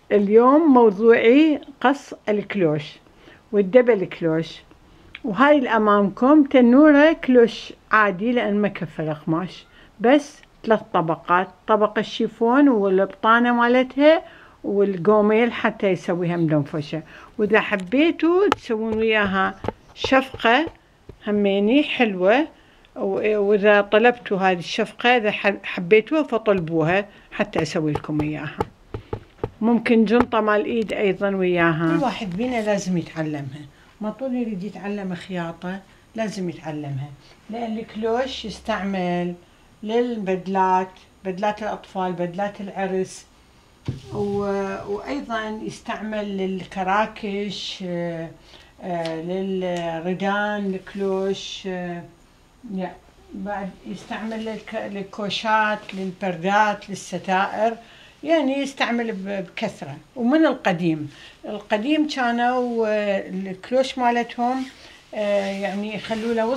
اليوم موضوعي قص الكلوش والدبل كلوش. وهاي اللي أمامكم تنورة كلوش عادي لأن ما كفى القماش، بس 3 طبقات، طبقة الشيفون والبطانة مالتها والقوميل حتى يسويها مدنفشة. وإذا حبيتوا تسوون وياها شفقة هميني حلوة، وإذا طلبتوا هذه الشفقة إذا حبيتوها فطلبوها حتى أسوي لكم إياها. ممكن جنطة مال إيد أيضا وياها. كل واحد بينا لازم يتعلمها، ما طول يريد يتعلم خياطة لازم يتعلمها، لأن الكلوش يستعمل للبدلات، بدلات الأطفال، بدلات العرس، وأيضا يستعمل للكراكش، للردان الكلوش، بعد يستعمل للكوشات، للبردات، للستائر، يعني يستعمل بكثرة. ومن القديم كانوا الكلوش مالتهم يعني يخلوا له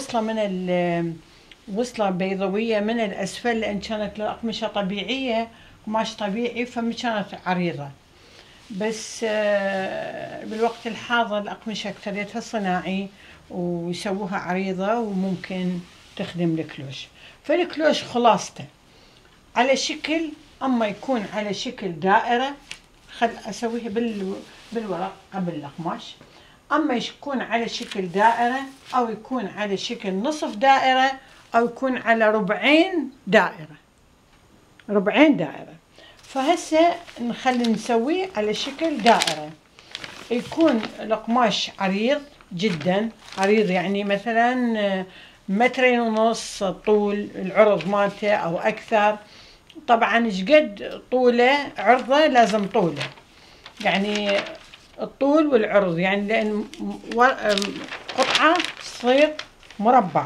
وصلة بيضاوية من الأسفل، لأن كانت الأقمشة طبيعية، قماش طبيعي، فما كانت عريضة. بس بالوقت الحاضر الأقمشة أكثريتها صناعي ويسووها عريضة وممكن تخدم الكلوش. فالكلوش خلاصته على شكل، أما يكون على شكل دائرة، خل أسويها بالورق قبل القماش، أما يكون على شكل دائرة، أو يكون على شكل نصف دائرة، أو يكون على ربعين دائرة. فهسه نخلي نسويه على شكل دائرة. يكون القماش عريض جدا، عريض يعني مثلا 2.5 متر طول العرض مالته أو أكثر. طبعا شقد طوله عرضه لازم طوله، يعني الطول والعرض، يعني لأن قطعة تصير مربعة.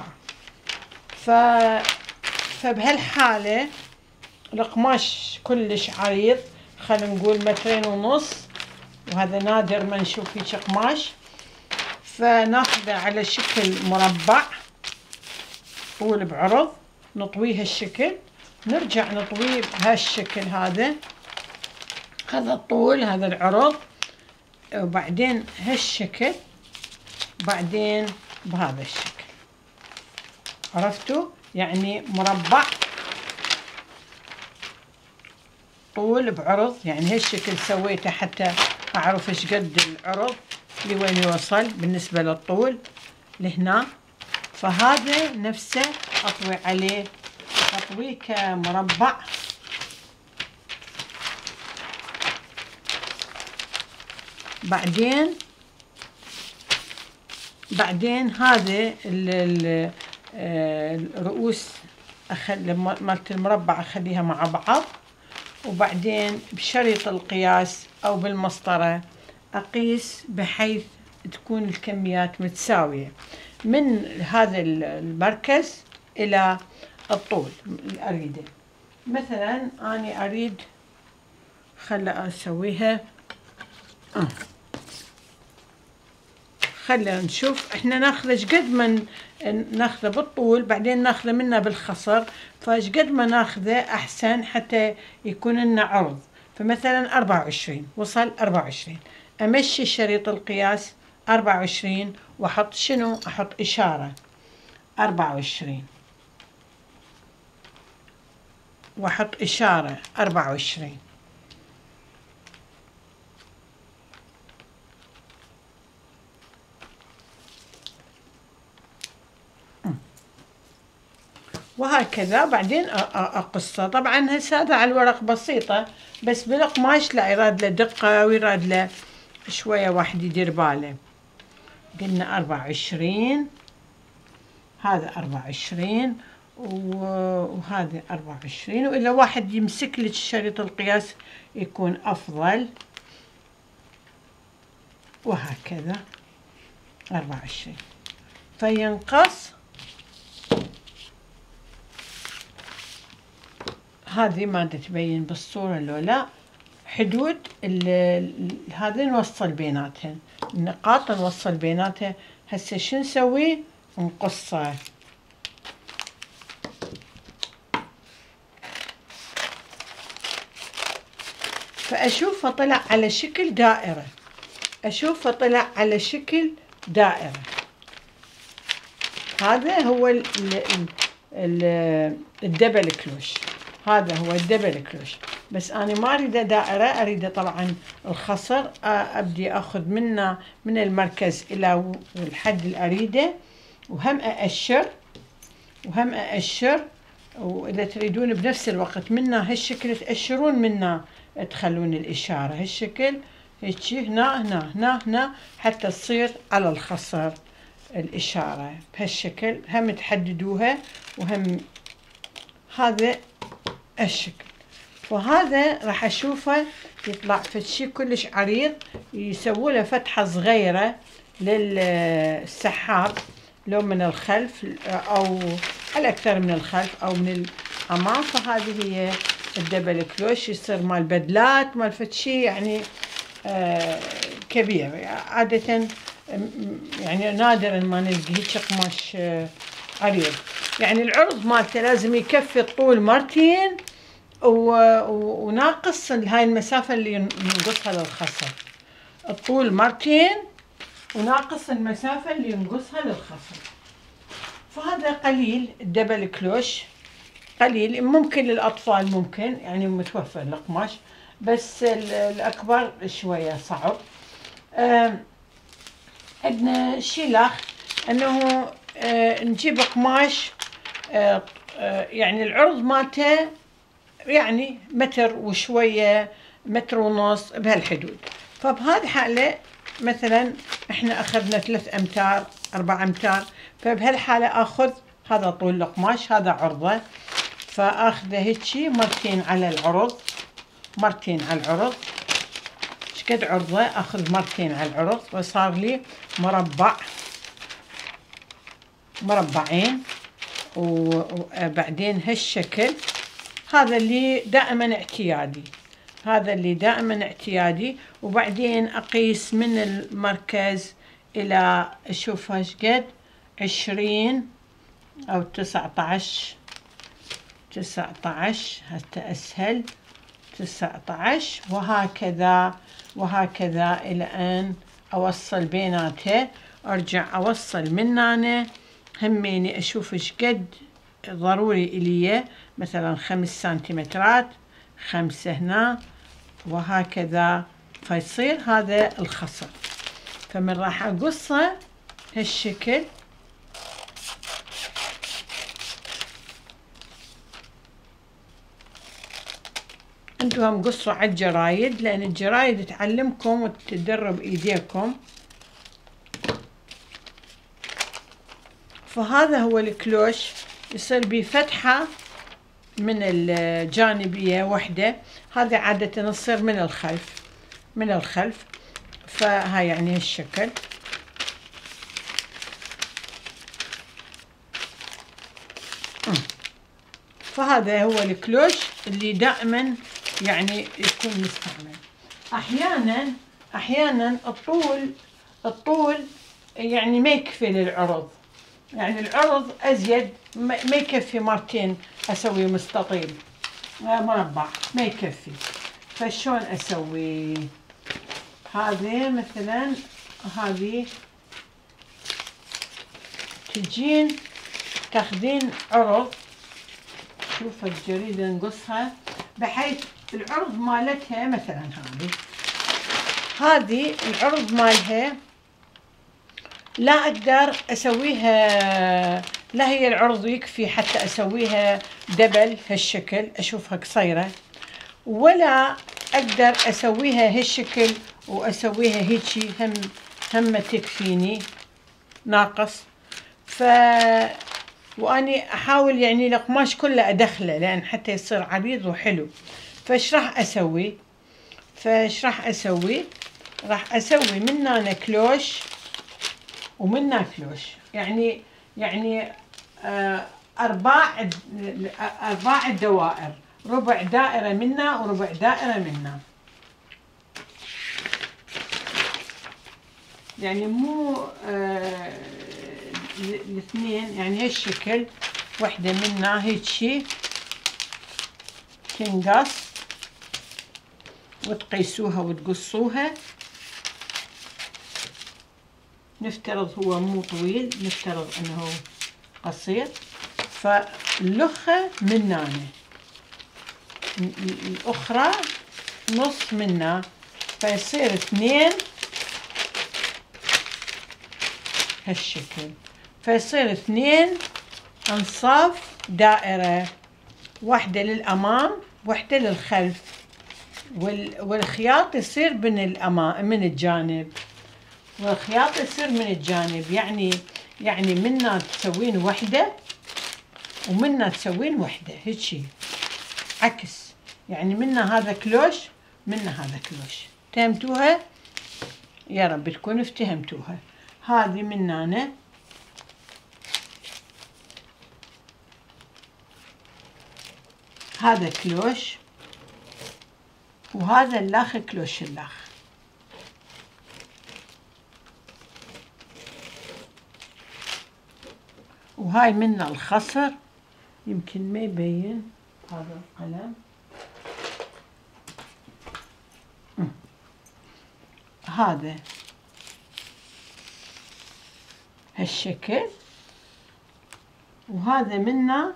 فبهالحالة القماش كلش عريض، خلينا نقول 2.5 متر، وهذا نادر ما نشوف هيك قماش. فناخذه على شكل مربع طول بعرض، نطويه هالشكل، نرجع نطويه بهالشكل، هذا الطول، هذا العرض، وبعدين هالشكل، بعدين بهذا الشكل. عرفتوا؟ يعني مربع طول بعرض، يعني هالشكل سويته حتى أعرف ايش قد العرض لوين يوصل بالنسبة للطول لهنا. فهذا نفسه أطوي عليه، أطويه كمربع، بعدين هذا الرؤوس مالت المربع أخليها مع بعض، وبعدين بشريط القياس أو بالمسطرة أقيس بحيث تكون الكميات متساوية من هذا المركز إلى الطول اللي أريده. مثلا أنا أريد، خلنا أسويها، خلنا نشوف احنا ناخذ ايش قد ما ناخذه بالطول، بعدين ناخذه منه بالخصر، فايش قد ما ناخذه احسن حتى يكون لنا عرض. فمثلا 24 وصل 24، امشي شريط القياس 24 واحط شنو؟ احط اشارة 24 واحط اشارة 24. وهكذا بعدين أقصه. طبعا هسه هذا على الورق بسيطة، بس بالقماش لا، يراد له دقة ويراد له شوية واحد يدير باله. قلنا 24، هذا 24 وهذا 24، وإذا واحد يمسك لك شريط القياس يكون أفضل. وهكذا 24 فينقص. هذه ما تبين بالصورة لو لا، حدود هذه نوصل بيناتهن، النقاط نوصل بيناتها. هسه شو نسوي؟ نقصها. فأشوفه طلع على شكل دائرة، أشوفه طلع على شكل دائرة. هذا هو الدبل كلوش، هذا هو الدبل كلوش. بس أنا ما أريده دائرة، أريده طبعا الخصر، أبدي أخذ منه من المركز إلى الحد اللي أريده، وهم أأشر، وإذا تريدون بنفس الوقت منه هالشكل تأشرون منه، تخلون الإشارة هالشكل هيك هنا حتى تصير على الخصر الإشارة بهالشكل، هم تحددوها وهم هذا الشكل. وهذا راح أشوفه يطلع في شيء كلش عريض، يسووا له فتحة صغيرة للسحاب، لو من الخلف أو الأكثر من الخلف أو من الأمام. فهذه هي الدبل كلوش، يصير مال بدلات مال فتشي يعني كبير. عادة يعني نادرا ما نلقي هيك قماش عريض. يعني العرض مالته لازم يكفي الطول مرتين وناقص هاي المسافة اللي ينقصها للخصر، الطول مرتين وناقص المسافة اللي ينقصها للخصر. فهذا قليل الدبل كلوش، قليل، ممكن للأطفال ممكن يعني متوفر القماش، بس الأكبر شوية صعب. عندنا شيء أنه نجيب قماش يعني العرض مالته يعني متر وشوية، متر ونص بهالحدود. فبهذه الحالة مثلا احنا أخذنا 3 أمتار 4 أمتار، فبهالحالة أخذ هذا طول القماش، هذا عرضه، فأخذه هيجي مرتين على العرض، مرتين على العرض. شقد عرضه أخذ مرتين على العرض، وصار لي مربعين. وبعدين هالشكل، هذا اللي دائما اعتيادي، هذا اللي دائما اعتيادي. وبعدين أقيس من المركز إلى أشوف هالشقد 20 أو 19 حتى أسهل، 19 وهكذا إلى أن أوصل بيناتها. أرجع أوصل من هنا هميني أشوف شقد ضروري إلي، مثلا 5 سنتيمترات، 5 هنا وهكذا، فيصير هذا الخصر. فمن راح أقصه هالشكل، انتوا هم قصوا على الجرايد، لأن الجرايد تعلمكم وتدرب إيديكم. فهذا هو الكلوش، يصير بفتحة من الجانبية وحدة، هذا عادة تصير من الخلف، فهاي يعني هالشكل. فهذا هو الكلوش اللي دائما يعني يكون مستعمل. أحيانا الطول يعني ما يكفي للعرض، يعني العرض أزيد، ما يكفي مرتين أسوي مستطيل مربع، ما يكفي. فشون أسوي؟ هذه مثلا، هذه تجين تاخذين عرض، شوف الجريدة نقصها بحيث العرض مالتها مثلا هذه العرض مالها لا أقدر أسويها، لا هي العرض يكفي حتى أسويها دبل هالشكل أشوفها قصيرة، ولا أقدر أسويها هالشكل وأسويها هيجي هم تكفيني ناقص. وأني أحاول يعني القماش كله أدخله لأن حتى يصير عريض وحلو. فايش راح أسوي؟ راح أسوي من هنا كلوش ومنها كلوش، يعني أرباع الدوائر، ربع دائرة منا وربع دائرة منا، يعني مو الاثنين، يعني هالشكل وحدة منا هيك شي تنقص وتقيسوها وتقصوها. نفترض هو مو طويل، نفترض انه قصير، فاللخة من هنا الأخرى نص منها، فيصير 2 هالشكل، فيصير 2 أنصاف دائرة، واحدة للأمام واحدة للخلف، والخياط يصير من الجانب، والخياط يصير من الجانب، يعني منا تسوين وحدة ومنا تسوين وحدة، هيجي عكس، يعني منا هذا كلوش منا هذا كلوش. فهمتوها؟ يا رب تكونوا افتهمتوها. هذه من هنا هذا كلوش، وهذا اللاخ كلوش اللاخ. وهاي منا الخصر، يمكن ما يبين هذا القلم. هذا هالشكل، وهذا منا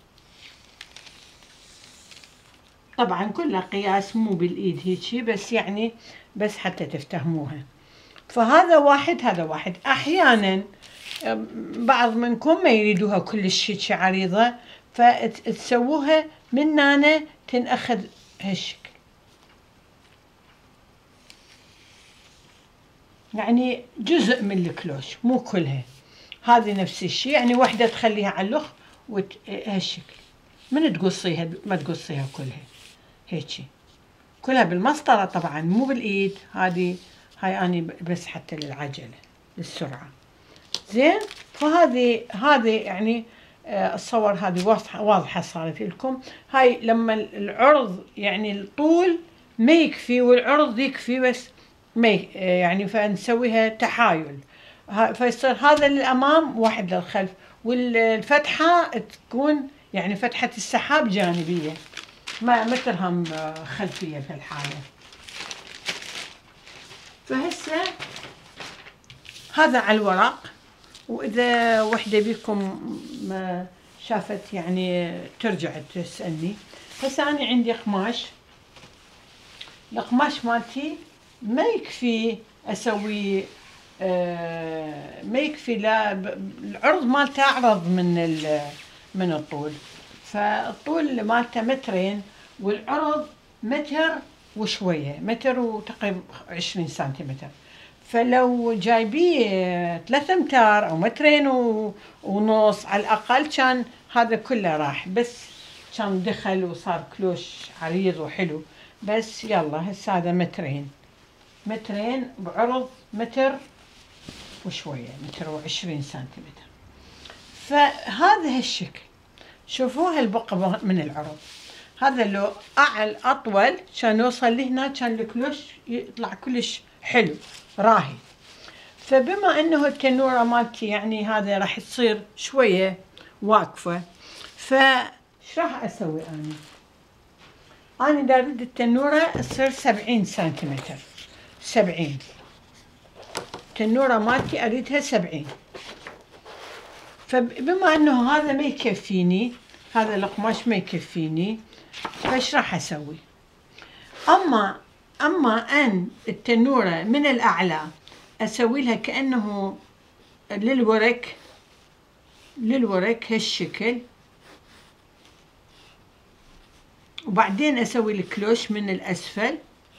طبعا كلها قياس مو بالايد هيجي، بس يعني بس حتى تفتهموها. فهذا واحد هذا واحد. احيانا بعض منكم ما يريدوها كلش هيك عريضة، فتسووها من هنا تنأخذ هالشكل، يعني جزء من الكلوش مو كلها. هذه نفس الشيء، يعني وحدة تخليها على اللخ هالشكل، من تقصيها ما تقصيها كلها هيجي، كلها بالمسطرة طبعا مو بالايد. هاي اني بس حتى للعجلة للسرعة. زين، فهذه يعني اتصور هذه واضحة صارت لكم. هاي لما العرض يعني الطول ما يكفي والعرض يكفي، بس ما يعني فنسويها تحايل، فيصير هذا للأمام واحد للخلف، والفتحة تكون يعني فتحة السحاب جانبية، ما ترهم خلفية في الحالة. فهسه هذا على الورق، وإذا وحدة بكم ما شافت يعني ترجع تسألني. هسه أنا عندي قماش، القماش مالتي ما يكفي أسوي ما يكفي، لا العرض مالته أعرض من الطول، فالطول مالته 2 متر والعرض 1 متر وشوية، 1 متر وتقريبا 20 سنتيمتر. فلو جايبيه 3 أمتار أو 2.5 متر على الأقل كان هذا كله راح، بس كان دخل وصار كلوش عريض وحلو. بس يلا هسه هذا 2 متر بعرض 1 متر وشوية، 1.20 متر سنتيمتر. فهذا هالشكل، شوفوا هالبقعة من العرض، هذا لو أطول كان يوصل لهنا، كان الكلوش يطلع كلش حلو راهي. فبما انه التنورة مالتي يعني هذا راح تصير شوية واقفة، فش راح اسوي انا دا اريد التنورة تصير 70 سنتيمتر، 70 التنورة مالتي اريدها 70. فبما انه هذا ما يكفيني، هذا القماش ما يكفيني، فايش راح اسوي؟ اما ان التنورة من الاعلى اسوي لها كأنه للورك هالشكل، وبعدين اسوي الكلوش من الاسفل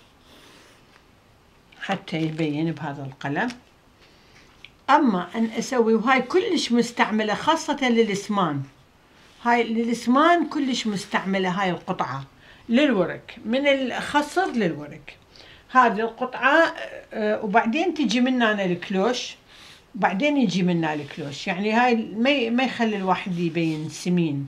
حتى يبين بهذا القلم. اما ان اسوي، وهاي كلش مستعملة خاصة للسمان، هاي للسمان كلش مستعملة هاي القطعة للورك، من الخصر للورك هذه القطعة. وبعدين تجي منا الكلوش، وبعدين يجي منا الكلوش، يعني هاي ما يخلي الواحد يبين سمين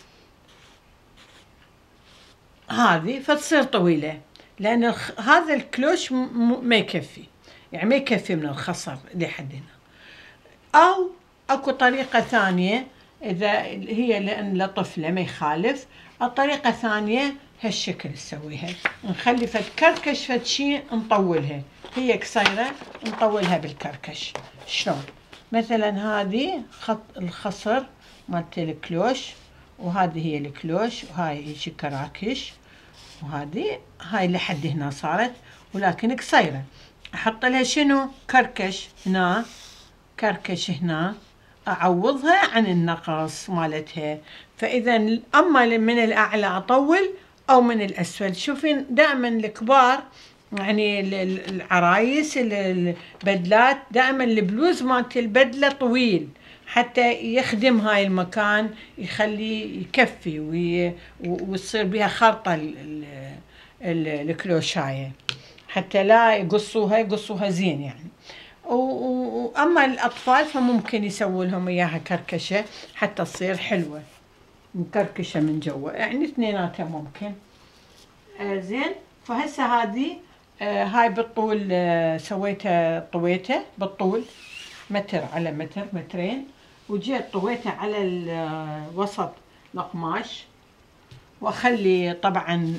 هذه، فتصير طويلة، لأن هذا الكلوش ما يكفي، يعني ما يكفي من الخصر لحد هنا. أو أكو طريقة ثانية، إذا هي لأن لطفلة ما يخالف، الطريقة الثانية هالشكل نسويها، نخلي فد كركش فد شي نطولها، هي قصيرة نطولها بالكركش. شلون؟ مثلا هذه خط الخصر مالت الكلوش، وهذه هي الكلوش، وهاي هيجي كراكش، هاي لحد هنا صارت، ولكن قصيرة. احط لها شنو؟ كركش هنا، كركش هنا، اعوضها عن النقص مالتها. فاذا اما من الاعلى اطول او من الاسفل. شوفين دائما الكبار يعني العرايس البدلات دائما البلوز مالت البدله طويل حتى يخدم هاي المكان، يخليه يكفي ويصير بها خرطه الكلوشايه، حتى لا يقصوها زين يعني. واما الاطفال فممكن يسووا لهم اياها كركشه حتى تصير حلوه، مكركشه من جوا، يعني اثنيناتها ممكن. زين. فهسه هذه هاي بالطول سويتها، طويتها بالطول متر على متر، مترين، وجيت طويتها على وسط القماش، واخلي طبعا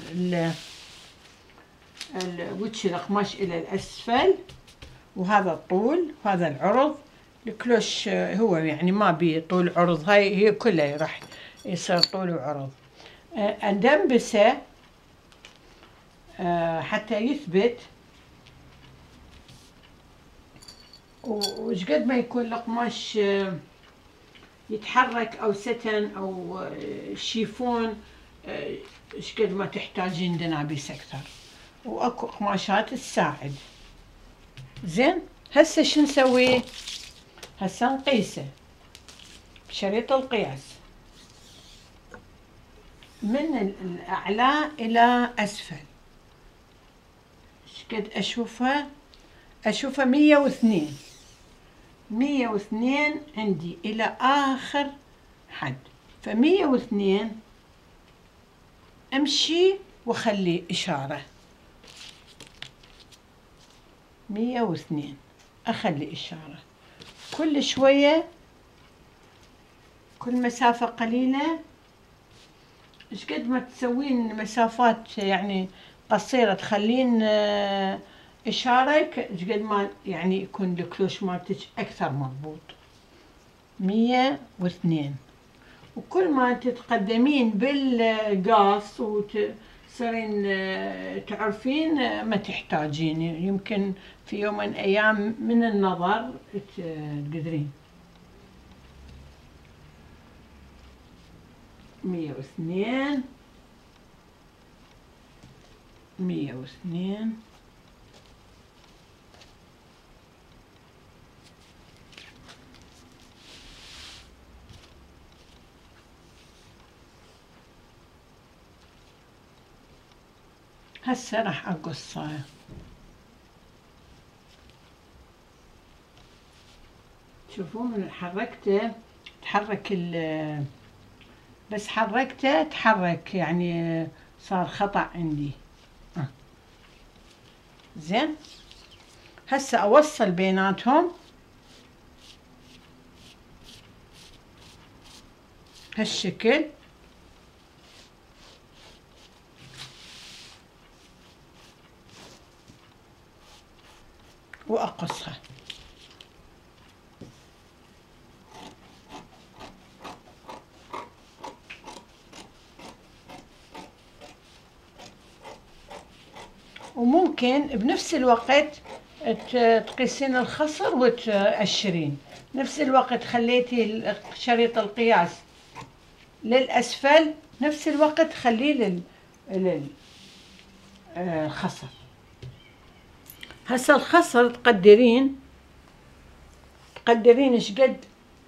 وجه القماش الى الاسفل، وهذا الطول وهذا العرض. الكلوش هو يعني ما بي طول عرض، هي كلها راح يصير طول وعرض. اندبسه حتى يثبت، وش قد ما يكون القماش يتحرك او ستن او شيفون، ايش قد ما تحتاجين دنابيس اكثر، واكو قماشات تساعد. زين. هسه شو نسوي؟ هسه نقيسه بشريط القياس من الاعلى الى اسفل. ايش قد اشوفها؟ 102 عندي الى اخر حد، 102 امشي واخلي اشاره، 102 اخلي اشاره كل شويه، كل مسافه قليله. ايش قد ما تسوين مسافات يعني قصيره تخلين اشاره، ايش قد ما يعني يكون الكلوش مالتك اكثر مضبوط. 102. وكل ما تتقدمين بالقاص وتصيرين تعرفين ما تحتاجين، يمكن في يوم من الايام من النظر تقدرين. 102 102. هسه راح اقصها. شوفوا من حركته تحرك بس حركته تحرك، يعني صار خطأ عندي. زين. هسه اوصل بيناتهم هالشكل، واقصها. وممكن بنفس الوقت تقيسين الخصر وتأشرين. نفس الوقت خليتي شريط القياس للأسفل، نفس الوقت خليه للخصر. هسه الخصر تقدرين ايش قد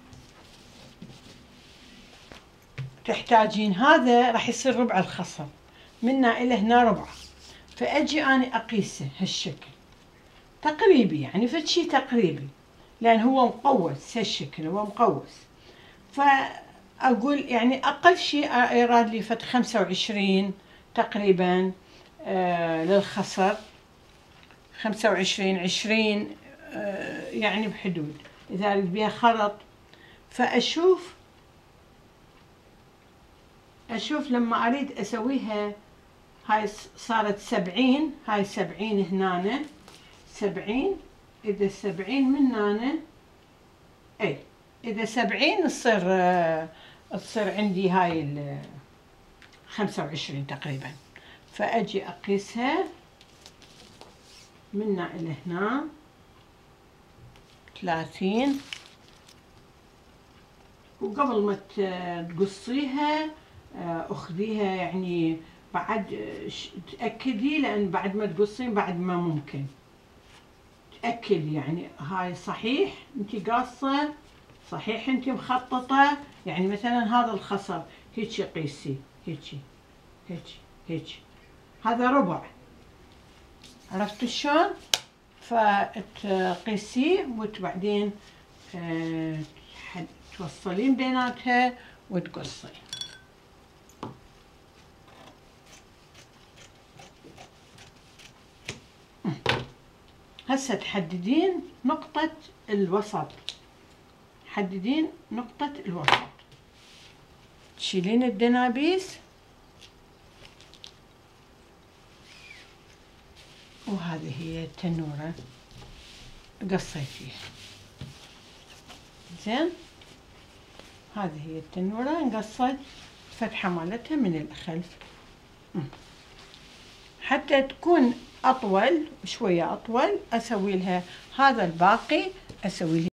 تحتاجين. هذا راح يصير ربع الخصر، منا إلى هنا ربعه، فأجي أنا أقيسه هالشكل تقريبي، يعني فشي تقريبي، لأن هو مقوس هالشكل، هو مقوس. فأقول يعني أقل شيء يراد لي فد 25 تقريبا للخصر، 25 20 يعني بحدود، إذا أريد بيها خرط. فأشوف لما أريد أسويها هاي صارت 70، هاي 70 هنا 70. إذا 70 من هنا، أي إذا 70 تصير عندي هاي 25 تقريبا. فأجي أقيسها من هنا إلى هنا 30. وقبل ما تقصيها أخذيها يعني بعد تأكدي، لأن بعد ما تقصين بعد ما ممكن تأكد يعني هاي صحيح انتي قاصة، صحيح انتي مخططة. يعني مثلا هذا الخصر هيجي قيسي، هيجي هيجي هيجي، هذا ربع، عرفتوا شلون؟ فتقيسيه وبعدين توصلين بيناتها وتقصي. هسه تحددين نقطة الوسط، حددين نقطة الوسط، تشيلين الدنابيس، وهذه هي التنورة قصيتيها. زين، هذه هي التنورة انقصت الفتحة مالتها من الخلف حتى تكون أطول شوية، أطول أسوي لها هذا الباقي أسوي